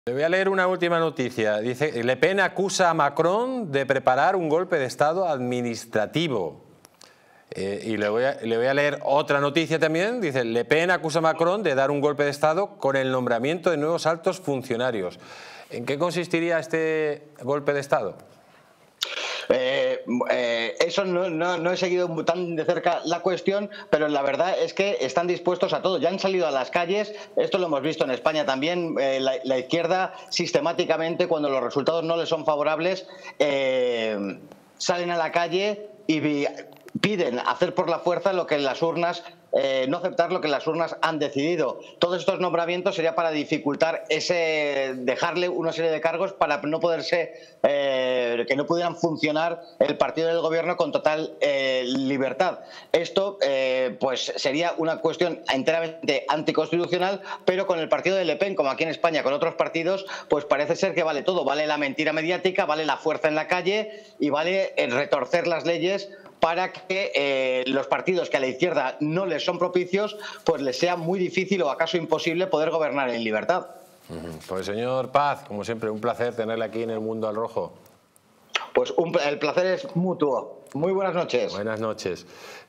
Le voy a leer una última noticia. Dice, Le Pen acusa a Macron de preparar un golpe de Estado administrativo. Y le voy a leer otra noticia también. Dice, Le Pen acusa a Macron de dar un golpe de Estado con el nombramiento de nuevos altos funcionarios. ¿En qué consistiría este golpe de Estado? Eso no he seguido tan de cerca la cuestión, pero la verdad es que están dispuestos a todo. Ya han salido a las calles, esto lo hemos visto en España también, la izquierda sistemáticamente, cuando los resultados no les son favorables, salen a la calle y piden hacer por la fuerza lo que en las urnas, no aceptar lo que las urnas han decidido. Todos estos nombramientos sería para dificultar dejarle una serie de cargos para no poderse, que no pudieran funcionar el partido del gobierno con total libertad. Esto pues sería una cuestión enteramente anticonstitucional, pero con el partido de Le Pen, como aquí en España con otros partidos, pues parece ser que vale todo. Vale la mentira mediática, vale la fuerza en la calle y vale el retorcer las leyes para que los partidos que a la izquierda no les son propicios, pues les sea muy difícil o acaso imposible poder gobernar en libertad. Pues señor Paz, como siempre, un placer tenerle aquí en El Mundo al Rojo. Pues el placer es mutuo. Muy buenas noches. Buenas noches.